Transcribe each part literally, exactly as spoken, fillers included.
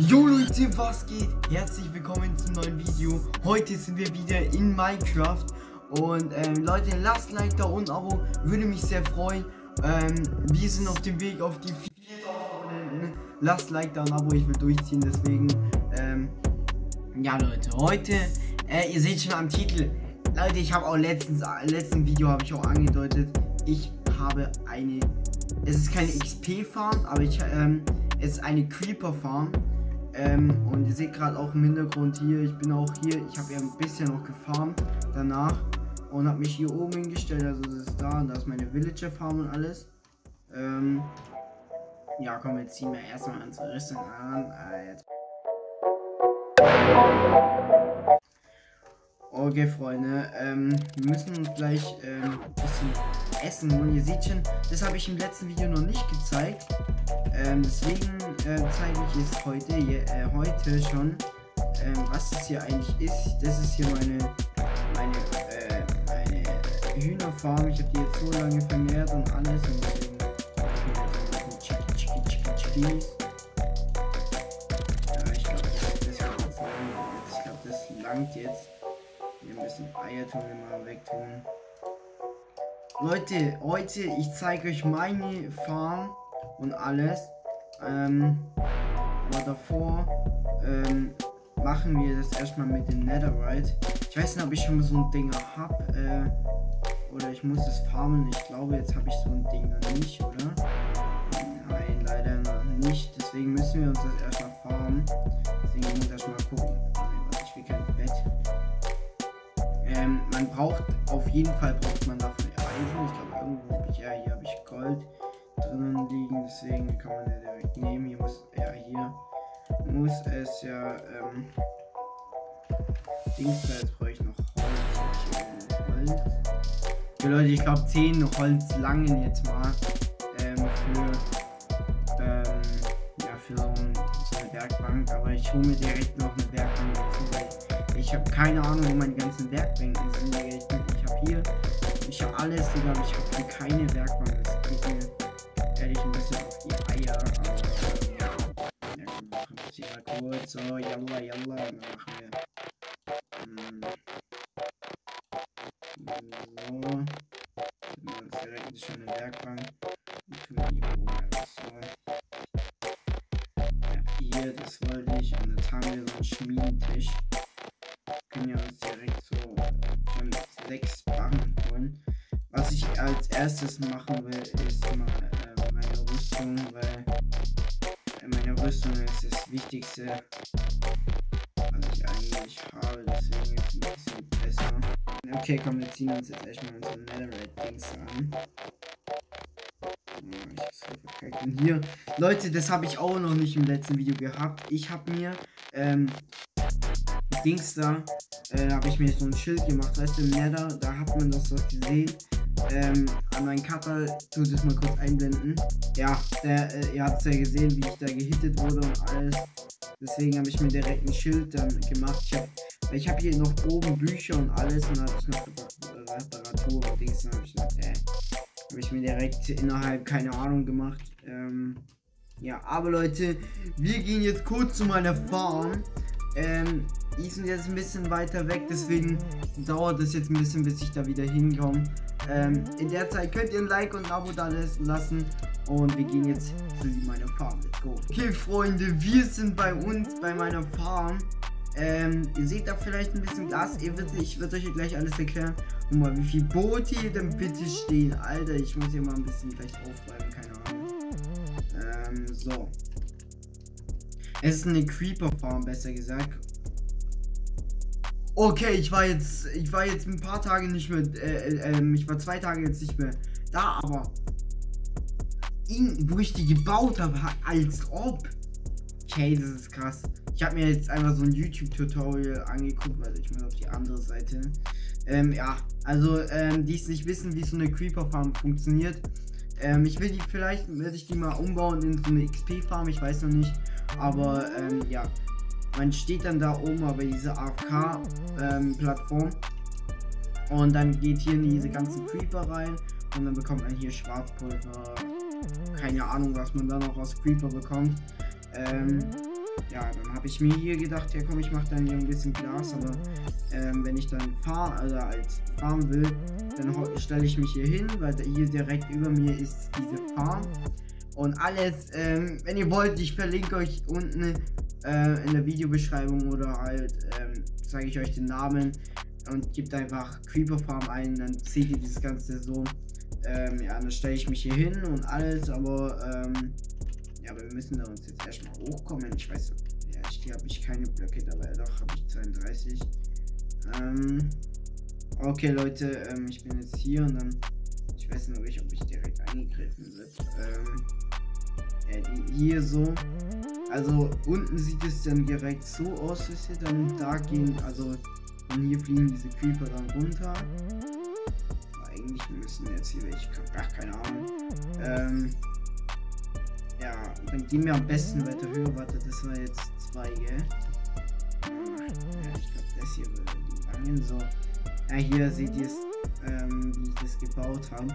Jo Leute, was geht? Herzlich willkommen zum neuen Video. Heute sind wir wieder in Minecraft. Und ähm, Leute, lasst ein Like da und ein Abo, würde mich sehr freuen. Ähm, wir sind auf dem Weg auf die viertausend Abonnenten. Lasst ein Like da und ein Abo, ich will durchziehen, deswegen. Ähm, ja Leute, heute, äh, ihr seht schon am Titel. Leute, ich habe auch letztens, äh, letzten Video habe ich auch angedeutet, ich habe eine, es ist keine X P-Farm, aber ich, ähm, es ist eine Creeper-Farm. Ähm, und ihr seht gerade auch im Hintergrund hier, ich bin auch hier, ich habe ja ein bisschen noch gefarmt danach und habe mich hier oben hingestellt, also das ist da und da ist meine Villager Farm und alles. Ähm, ja komm, jetzt ziehen wir erstmal unsere Rüstung an. Äh, jetzt. Okay Freunde, ähm, wir müssen uns gleich ähm, ein bisschen essen und ihr seht schon, das habe ich im letzten Video noch nicht gezeigt. Ähm, deswegen äh, zeige ich es heute, je, äh, heute schon, ähm, was das hier eigentlich ist. Das ist hier meine, meine, äh, meine Hühnerfarm. Ich habe die jetzt so lange vermehrt und alles und deswegen Chicky, Chicky, Chicky, Chicky. Ja, ich glaube, das, ich glaub, das langt jetzt. Hier ein bisschen Eier tun wir mal wegtun. Leute, heute, ich zeige euch meine Farm und alles. Ähm, aber davor ähm, machen wir das erstmal mit dem Netherite. Ich weiß nicht, ob ich schon mal so ein Ding habe. Äh, oder ich muss es farmen. Ich glaube, jetzt habe ich so ein Ding noch nicht, oder? Nein, leider noch nicht. Deswegen müssen wir uns das erstmal farmen. Deswegen muss ich erstmal gucken. Nein, ich will kein Bett. Ähm, man braucht, auf jeden Fall braucht man dafür Eisen. Ich glaube, irgendwo habe ich, ja, hier habe ich Gold drinnen liegen, deswegen kann man ja direkt nehmen. Hier muss, ja, hier muss es ja, ähm, Dings, da jetzt brauche ich noch Holz. Holz. Ja, Leute, ich glaube zehn Holz langen jetzt mal, ähm, für, ähm, ja, für so, ein, so eine Werkbank, aber ich hole mir direkt noch eine Werkbank dazu, weil ich habe keine Ahnung, wo meine ganzen Werkbänke sind. Ich, ich habe hier, ich habe alles, Digga, aber ich habe hier keine Werkbank. Das geht mir ehrlich ein bisschen auf die Eier. Aber ja, ja gut, machen wir hier mal kurz. So, yalla, yalla. Dann machen wir. Hm, so. Dann haben wir uns direkt eine schöne Werkbank. Und tun wir die oben einfach so. Ja, hier, das wollte ich. Und jetzt haben wir so einen Schmiedentisch. Können wir uns direkt so ähm, sechs Barren holen. Was ich als erstes machen will, ist mal äh, meine Rüstung, weil äh, meine Rüstung ist das Wichtigste, was ich eigentlich habe, deswegen ist es ein bisschen besser. Okay, komm, wir ziehen uns jetzt erstmal unsere Netherite-Dings an. Ja, ich so verkackt. Und hier, Leute, das habe ich auch noch nicht im letzten Video gehabt. Ich habe mir, ähm, Dings da, äh, habe ich mir so ein Schild gemacht, weißt du, im Nether, da hat man das doch gesehen. Ähm, an meinen Cutter, tut es mal kurz einblenden. Ja, der, äh, ihr habt es ja gesehen, wie ich da gehittet wurde und alles. Deswegen habe ich mir direkt ein Schild dann gemacht. Ich habe ich hab hier noch oben Bücher und alles und da habe ich noch Reparatur und Dings. Dann habe ich, äh, hab ich mir direkt innerhalb, keine Ahnung, gemacht. Ähm, ja, aber Leute, wir gehen jetzt kurz zu meiner Farm. Ähm, die sind jetzt ein bisschen weiter weg, deswegen dauert es jetzt ein bisschen, bis ich da wieder hinkomme. Ähm, in der Zeit könnt ihr ein Like und ein Abo da lassen und wir gehen jetzt zu meiner Farm. Let's go. Okay, Freunde, wir sind bei uns, bei meiner Farm. Ähm, ihr seht da vielleicht ein bisschen Glas. Ihr wird, ich würde euch hier gleich alles erklären. Und mal, wie viel Boote hier denn bitte stehen. Alter, ich muss hier mal ein bisschen gleich aufräumen, keine Ahnung. Ähm, so. Es ist eine Creeper-Farm, besser gesagt. Okay, ich war jetzt, ich war jetzt ein paar Tage nicht mehr, äh, äh, ich war zwei Tage jetzt nicht mehr da, aber in, wo ich die gebaut habe, als ob. Okay, das ist krass. Ich habe mir jetzt einfach so ein YouTube-Tutorial angeguckt, weil ich muss auf die andere Seite. Ähm, ja, also, ähm, die es nicht wissen, wie so eine Creeper-Farm funktioniert. Ähm, ich will die, vielleicht werde ich die mal umbauen in so eine X P-Farm, ich weiß noch nicht. Aber, ähm, ja. Man steht dann da oben bei dieser A F K-Plattform. Ähm, und dann geht hier in diese ganzen Creeper rein. Und dann bekommt man hier Schwarzpulver. Keine Ahnung, was man da noch aus Creeper bekommt. Ähm, ja, dann habe ich mir hier gedacht, ja komm, ich mache dann hier ein bisschen Glas, aber ähm, wenn ich dann fahren, also als fahren will, dann stelle ich mich hier hin, weil hier direkt über mir ist diese Farm. Und alles, ähm, wenn ihr wollt, ich verlinke euch unten äh, in der Videobeschreibung oder halt ähm, sage ich euch den Namen und gebt einfach Creeper Farm ein, dann seht ihr dieses Ganze so. Ähm, ja, dann stelle ich mich hier hin und alles, aber ähm, ja, aber wir müssen da uns jetzt erstmal hochkommen. Ich weiß, ja, hier habe ich keine Blöcke dabei, doch habe ich zweiunddreißig. Ähm, okay, Leute, ähm, ich bin jetzt hier und dann, ich weiß noch nicht, ob ich direkt eingegriffen wird. Ähm, ja, die, hier so. Also unten sieht es dann direkt so aus, dass wir dann da gehen. Also von hier fliegen diese Creeper dann runter. Aber eigentlich müssen wir jetzt hier welche, ach keine Ahnung. Ähm, ja, dann gehen wir am besten weiter höher. Warte, das war jetzt zwei, gell? Ja, ich glaube, das hier würde die langen so. Ja, hier seht ihr es, ähm, wie ich das gebaut habe.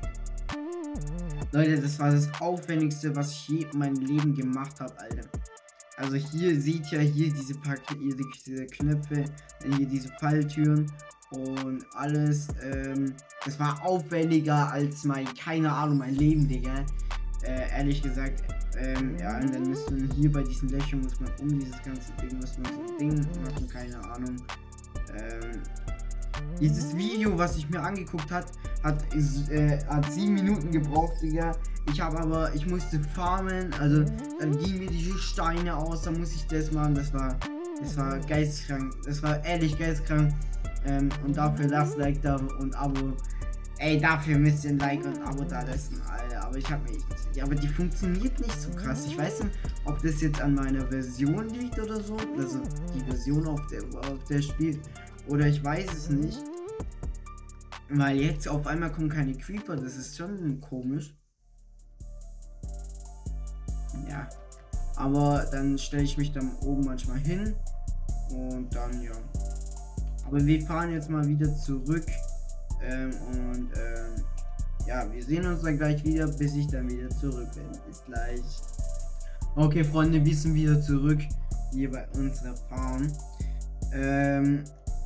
Leute, das war das Aufwendigste, was ich je in meinem Leben gemacht habe, Alter. Also hier seht ihr hier diese Paket, hier diese Knöpfe, dann hier diese Falltüren und alles. Ähm, das war aufwendiger als mein, keine Ahnung, mein Leben, Digga. Äh, ehrlich gesagt, ähm, ja, und dann müsste man hier bei diesen Löchern, muss man um dieses ganze Ding, muss man so ein Ding machen, keine Ahnung. Ähm, dieses Video, was ich mir angeguckt hat, hat, ist, äh, hat sieben Minuten gebraucht, Digga. Ich habe aber, ich musste farmen, also dann gingen mir diese Steine aus, dann muss ich das machen, das war, das war geistkrank, das war ehrlich geistkrank. Ähm, und dafür lasst Like da und Abo. Ey, dafür müsst ihr ein Like und ein Abo da lassen, Alter. Aber ich habe mich, ja, aber die funktioniert nicht so krass. Ich weiß nicht, ob das jetzt an meiner Version liegt oder so, also die Version auf der, auf der spielt, oder ich weiß es nicht. Weil jetzt auf einmal kommen keine Creeper, das ist schon komisch. Ja, aber dann stelle ich mich dann oben manchmal hin und dann ja. Aber wir fahren jetzt mal wieder zurück ähm, und ähm, ja, wir sehen uns dann gleich wieder, bis ich dann wieder zurück bin. Bis gleich. Okay, Freunde, wir sind wieder zurück hier bei unserer Farm. Ähm,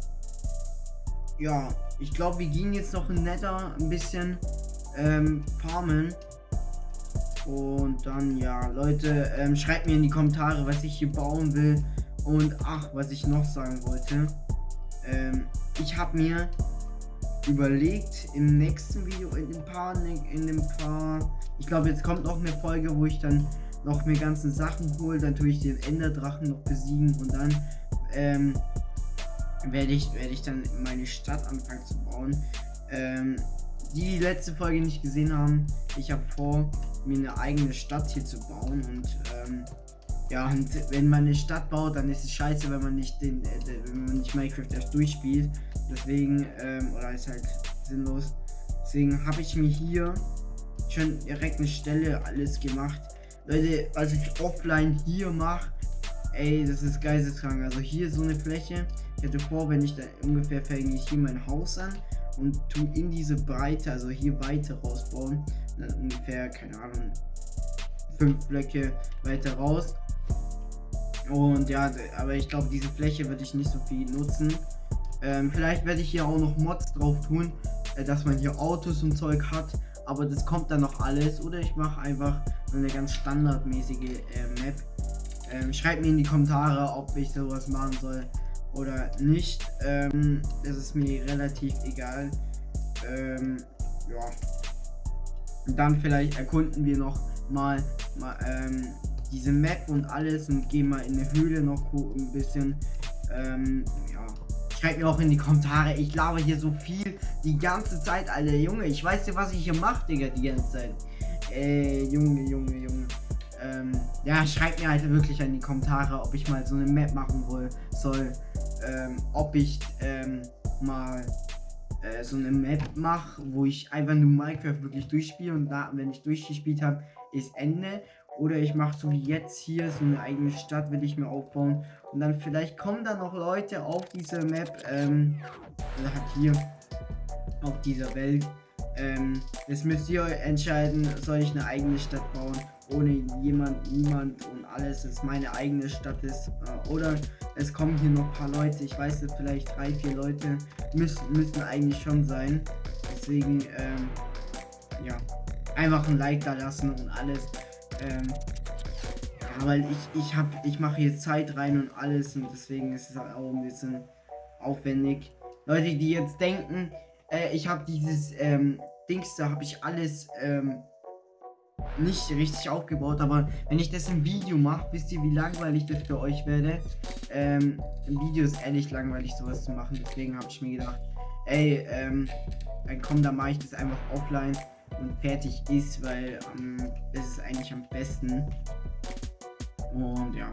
ja, ich glaube, wir gehen jetzt noch in Nether ein bisschen ähm, farmen. Und dann, ja, Leute, ähm, schreibt mir in die Kommentare, was ich hier bauen will. Und ach, was ich noch sagen wollte. Ähm, ich habe mir überlegt, im nächsten Video, in dem paar, in dem paar, ich glaube, jetzt kommt noch eine Folge, wo ich dann noch mir ganzen Sachen hole. Dann tue ich den Enderdrachen noch besiegen und dann, ähm, werde ich, werde ich dann meine Stadt anfangen zu bauen. Ähm, die die letzte Folge nicht gesehen haben, ich habe vor, mir eine eigene Stadt hier zu bauen und ähm, ja, und wenn man eine Stadt baut, dann ist es scheiße, wenn man nicht den, äh, wenn man nicht Minecraft erst durchspielt. Deswegen, ähm, oder ist halt sinnlos. Deswegen habe ich mir hier schon direkt eine Stelle alles gemacht. Leute, was ich offline hier mache, ey, das ist geisteskrank. Also hier so eine Fläche. Ich hätte vor, wenn ich da ungefähr fange ich hier mein Haus an und tue in diese Breite, also hier weiter rausbauen. Dann ungefähr, keine Ahnung, fünf Blöcke weiter raus. Und ja, aber ich glaube, diese Fläche würde ich nicht so viel nutzen. Ähm, vielleicht werde ich hier auch noch Mods drauf tun, äh, dass man hier Autos und Zeug hat. Aber das kommt dann noch alles. Oder ich mache einfach eine ganz standardmäßige äh, Map. Ähm, schreibt mir in die Kommentare, ob ich sowas machen soll oder nicht. Ähm, das ist mir relativ egal. Ähm, ja. Und dann vielleicht erkunden wir noch mal, mal ähm, diese Map und alles und gehen mal in eine Höhle noch ein bisschen. Ähm, ja. Schreibt mir auch in die Kommentare. Ich laber hier so viel die ganze Zeit, Alter. Junge, ich weiß ja, was ich hier mache, Digga, die ganze Zeit. Ey, Junge, Junge, Junge. Ähm, ja, schreibt mir halt wirklich in die Kommentare, ob ich mal so eine Map machen will, soll. Ähm, ob ich ähm, mal äh, so eine Map mache, wo ich einfach nur Minecraft wirklich durchspiele und da, wenn ich durchgespielt habe, ist Ende. Oder ich mache so wie jetzt hier, so eine eigene Stadt will ich mir aufbauen. Und dann vielleicht kommen da noch Leute auf diese Map, ähm, oder halt hier auf dieser Welt. Ähm, jetzt müsst ihr entscheiden, soll ich eine eigene Stadt bauen, ohne jemand, niemand und alles, dass meine eigene Stadt ist. Äh, oder es kommen hier noch ein paar Leute, ich weiß jetzt vielleicht drei, vier Leute, müssen, müssen eigentlich schon sein. Deswegen, ähm, ja, einfach ein Like da lassen und alles. Ähm, ja, weil ich, ich hab, ich mache hier Zeit rein und alles und deswegen ist es auch ein bisschen aufwendig. Leute, die jetzt denken, äh, ich habe dieses ähm, Dings, da habe ich alles ähm, nicht richtig aufgebaut, aber wenn ich das im Video mache, wisst ihr, wie langweilig das für euch werde. Ähm, Im Video ist ehrlich langweilig, sowas zu machen, deswegen habe ich mir gedacht, ey, ähm, dann komm, dann mache ich das einfach offline und fertig ist, weil ähm, es ist eigentlich am besten. Und ja.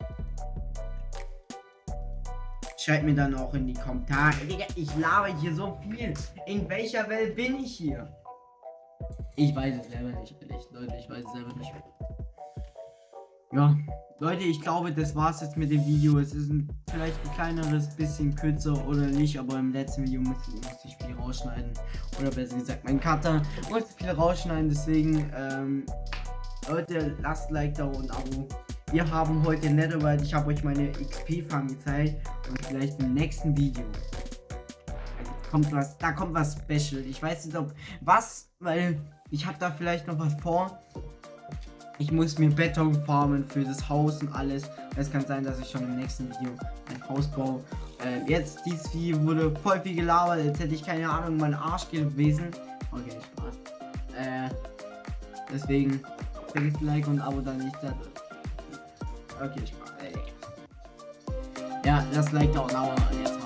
Schreibt mir dann auch in die Kommentare. Digga, ich laber hier so viel. In welcher Welt bin ich hier? Ich weiß es selber nicht, ehrlich. Leute, ich weiß es selber nicht. Ja, Leute, ich glaube, das war's jetzt mit dem Video. Es ist ein, vielleicht ein kleineres bisschen kürzer oder nicht, aber im letzten Video musste, musste ich viel rausschneiden. Oder besser gesagt, mein Cutter musste viel rausschneiden. Deswegen, ähm, Leute, lasst Like da und Abo. Wir haben heute Netherite, ich habe euch meine X P-Farm gezeigt und vielleicht im nächsten Video kommt was, da kommt was Special. Ich weiß nicht, ob was, weil ich habe da vielleicht noch was vor. Ich muss mir Beton farmen für das Haus und alles. Es kann sein, dass ich schon im nächsten Video ein Haus baue. Äh, jetzt, dieses Video wurde voll viel gelabert, jetzt hätte ich keine Ahnung, mein Arsch gewesen. Okay, Spaß. Äh, deswegen, vergesst Like und Abo dann nicht. Okay, Spaß. Ja, das Like da und Abo jetzt.